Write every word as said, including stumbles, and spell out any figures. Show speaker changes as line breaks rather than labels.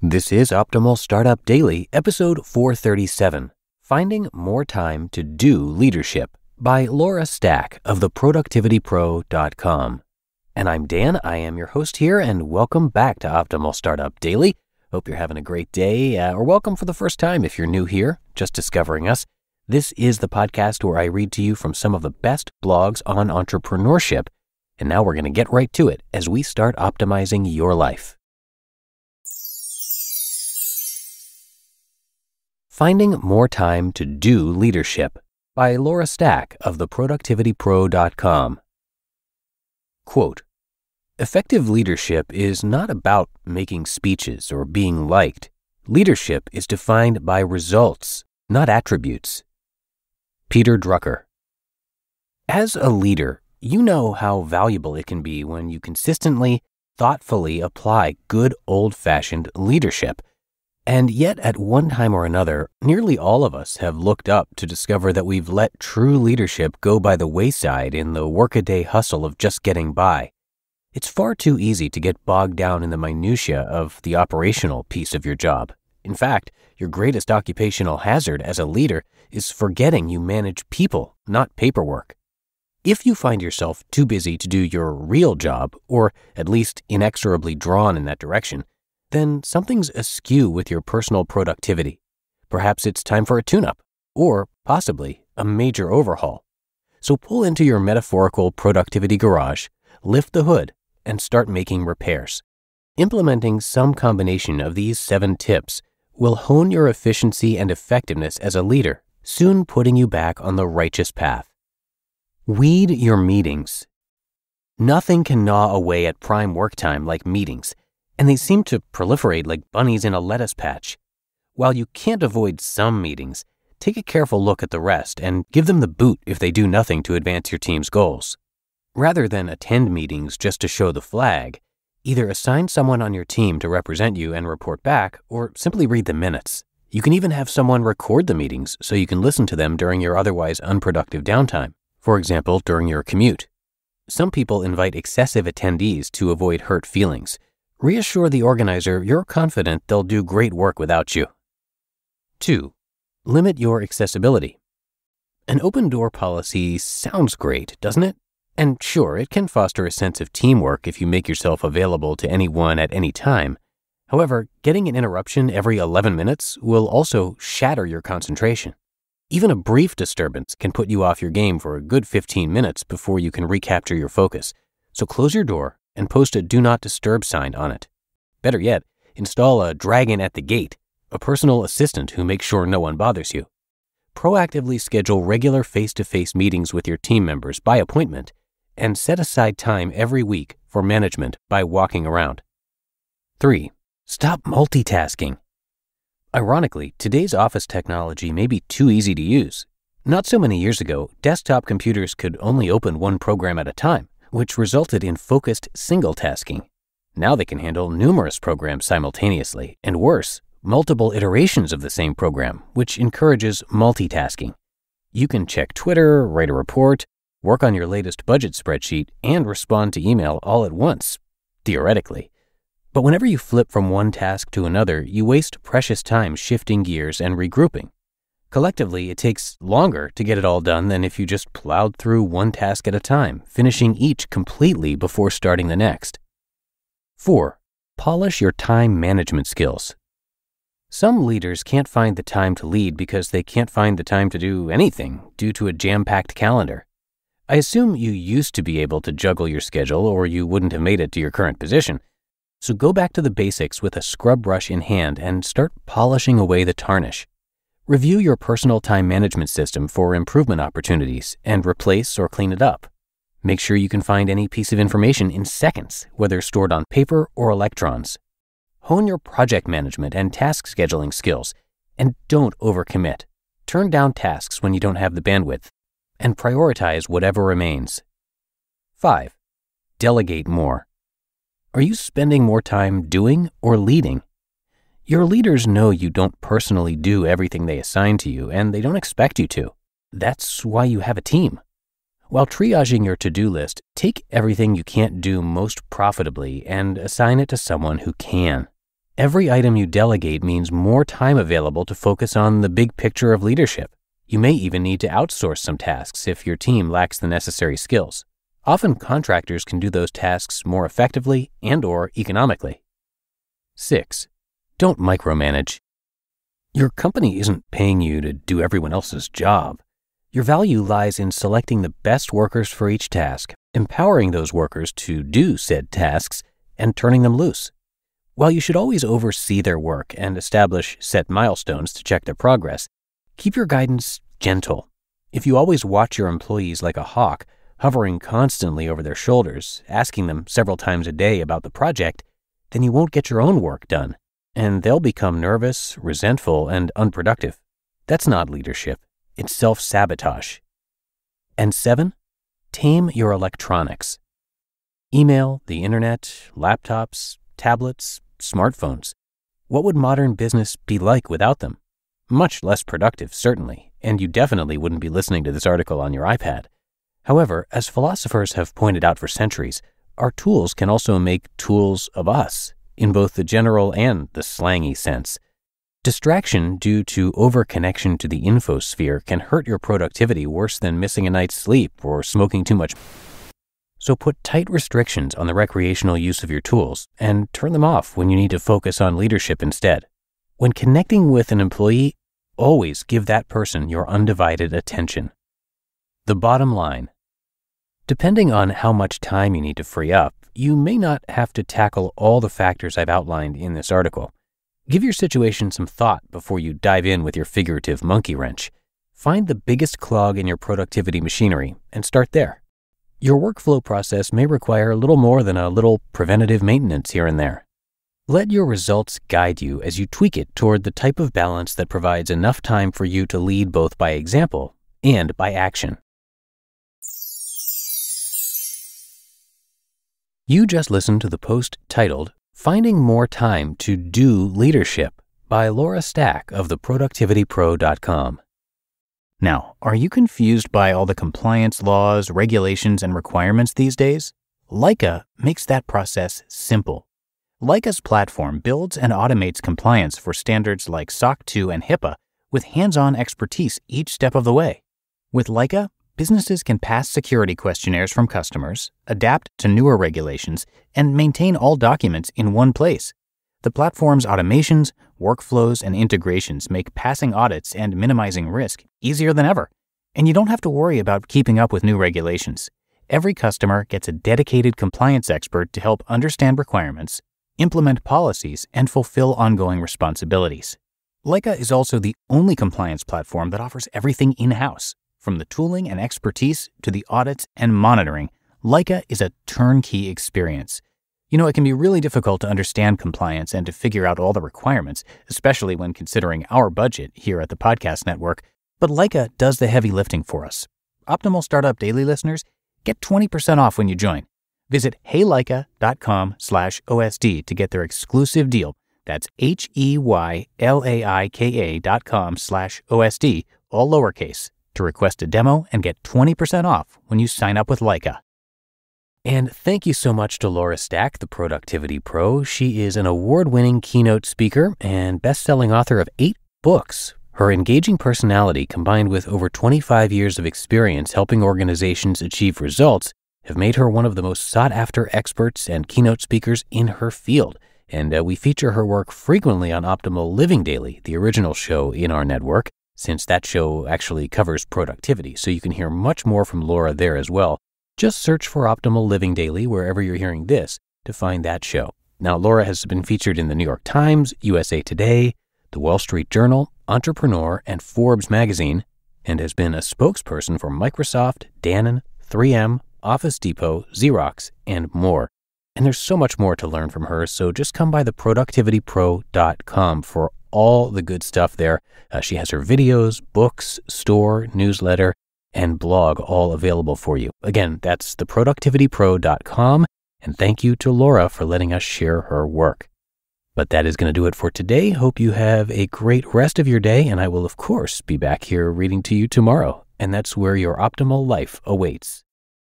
This is Optimal Startup Daily, episode four thirty-seven, Finding More Time to Do Leadership by Laura Stack of the productivity pro dot com. And I'm Dan, I am your host here, and welcome back to Optimal Startup Daily. Hope you're having a great day, uh, or welcome for the first time if you're new here, just discovering us. This is the podcast where I read to you from some of the best blogs on entrepreneurship. And now we're going to get right to it as we start optimizing your life. Finding More Time to Do Leadership by Laura Stack of the productivity pro dot com. Quote, effective leadership is not about making speeches or being liked. Leadership is defined by results, not attributes. Peter Drucker. As a leader, you know how valuable it can be when you consistently, thoughtfully apply good old-fashioned leadership. And yet, at one time or another, nearly all of us have looked up to discover that we've let true leadership go by the wayside in the workaday hustle of just getting by. It's far too easy to get bogged down in the minutiae of the operational piece of your job. In fact, your greatest occupational hazard as a leader is forgetting you manage people, not paperwork. If you find yourself too busy to do your real job, or at least inexorably drawn in that direction, then something's askew with your personal productivity. Perhaps it's time for a tune-up, or possibly a major overhaul. So pull into your metaphorical productivity garage, lift the hood, and start making repairs. Implementing some combination of these seven tips will hone your efficiency and effectiveness as a leader, soon putting you back on the righteous path. Weed your meetings. Nothing can gnaw away at prime work time like meetings, and they seem to proliferate like bunnies in a lettuce patch. While you can't avoid some meetings, take a careful look at the rest and give them the boot if they do nothing to advance your team's goals. Rather than attend meetings just to show the flag, either assign someone on your team to represent you and report back, or simply read the minutes. You can even have someone record the meetings so you can listen to them during your otherwise unproductive downtime, for example, during your commute. Some people invite excessive attendees to avoid hurt feelings. Reassure the organizer you're confident they'll do great work without you. Two, limit your accessibility. An open door policy sounds great, doesn't it? And sure, it can foster a sense of teamwork if you make yourself available to anyone at any time. However, getting an interruption every eleven minutes will also shatter your concentration. Even a brief disturbance can put you off your game for a good fifteen minutes before you can recapture your focus. So close your door and post a Do Not Disturb sign on it. Better yet, install a dragon at the gate, a personal assistant who makes sure no one bothers you. Proactively schedule regular face-to-face meetings with your team members by appointment, and set aside time every week for management by walking around. Three, stop multitasking. Ironically, today's office technology may be too easy to use. Not so many years ago, desktop computers could only open one program at a time, which resulted in focused single-tasking. Now they can handle numerous programs simultaneously, and worse, multiple iterations of the same program, which encourages multitasking. You can check Twitter, write a report, work on your latest budget spreadsheet, and respond to email all at once, theoretically. But whenever you flip from one task to another, you waste precious time shifting gears and regrouping. Collectively, it takes longer to get it all done than if you just plowed through one task at a time, finishing each completely before starting the next. Four, polish your time management skills. Some leaders can't find the time to lead because they can't find the time to do anything due to a jam-packed calendar. I assume you used to be able to juggle your schedule or you wouldn't have made it to your current position. So go back to the basics with a scrub brush in hand and start polishing away the tarnish. Review your personal time management system for improvement opportunities and replace or clean it up. Make sure you can find any piece of information in seconds, whether stored on paper or electrons. Hone your project management and task scheduling skills, and don't overcommit. Turn down tasks when you don't have the bandwidth, and prioritize whatever remains. Five, delegate more. Are you spending more time doing or leading? Your leaders know you don't personally do everything they assign to you, and they don't expect you to. That's why you have a team. While triaging your to-do list, take everything you can't do most profitably and assign it to someone who can. Every item you delegate means more time available to focus on the big picture of leadership. You may even need to outsource some tasks if your team lacks the necessary skills. Often contractors can do those tasks more effectively and/or economically. Six, don't micromanage. Your company isn't paying you to do everyone else's job. Your value lies in selecting the best workers for each task, empowering those workers to do said tasks, and turning them loose. While you should always oversee their work and establish set milestones to check their progress, keep your guidance gentle. If you always watch your employees like a hawk, hovering constantly over their shoulders, asking them several times a day about the project, then you won't get your own work done, and they'll become nervous, resentful, and unproductive. That's not leadership. It's self-sabotage. And seven, tame your electronics. Email, the internet, laptops, tablets, smartphones. What would modern business be like without them? Much less productive, certainly, and you definitely wouldn't be listening to this article on your iPad. However, as philosophers have pointed out for centuries, our tools can also make tools of us, in both the general and the slangy sense. Distraction due to overconnection to the infosphere can hurt your productivity worse than missing a night's sleep or smoking too much. So put tight restrictions on the recreational use of your tools and turn them off when you need to focus on leadership instead. When connecting with an employee, always give that person your undivided attention. The bottom line. Depending on how much time you need to free up, you may not have to tackle all the factors I've outlined in this article. Give your situation some thought before you dive in with your figurative monkey wrench. Find the biggest clog in your productivity machinery and start there. Your workflow process may require a little more than a little preventative maintenance here and there. Let your results guide you as you tweak it toward the type of balance that provides enough time for you to lead both by example and by action. You just listened to the post titled, Finding More Time to Do Leadership by Laura Stack of the productivity pro dot com. Now, are you confused by all the compliance laws, regulations, and requirements these days? Leica makes that process simple. Leica's platform builds and automates compliance for standards like S O C two and HIPAA with hands-on expertise each step of the way. With Leica, businesses can pass security questionnaires from customers, adapt to newer regulations, and maintain all documents in one place. The platform's automations, workflows, and integrations make passing audits and minimizing risk easier than ever. And you don't have to worry about keeping up with new regulations. Every customer gets a dedicated compliance expert to help understand requirements, implement policies, and fulfill ongoing responsibilities. Leica is also the only compliance platform that offers everything in-house. From the tooling and expertise to the audits and monitoring, Leica is a turnkey experience. You know, it can be really difficult to understand compliance and to figure out all the requirements, especially when considering our budget here at the Podcast Network, but Leica does the heavy lifting for us. Optimal Startup Daily listeners, get twenty percent off when you join. Visit heyleica.com slash OSD to get their exclusive deal. That's H-E-Y-L-A-I-K-A dot com slash O-S-D, all lowercase, to request a demo and get twenty percent off when you sign up with Leica. And thank you so much to Laura Stack, the Productivity Pro. She is an award-winning keynote speaker and best-selling author of eight books. Her engaging personality, combined with over twenty-five years of experience helping organizations achieve results, have made her one of the most sought-after experts and keynote speakers in her field. And uh, we feature her work frequently on Optimal Living Daily, the original show in our network, since that show actually covers productivity. So you can hear much more from Laura there as well. Just search for Optimal Living Daily wherever you're hearing this to find that show. Now, Laura has been featured in the New York Times, U S A Today, the Wall Street Journal, Entrepreneur, and Forbes magazine, and has been a spokesperson for Microsoft, Danone, three M, Office Depot, Xerox, and more. And there's so much more to learn from her, so just come by the productivity pro dot com for all the good stuff there. Uh, she has her videos, books, store, newsletter, and blog all available for you. Again, that's the productivity pro dot com, and thank you to Laura for letting us share her work. But that is going to do it for today. Hope you have a great rest of your day, and I will, of course, be back here reading to you tomorrow, and that's where your optimal life awaits.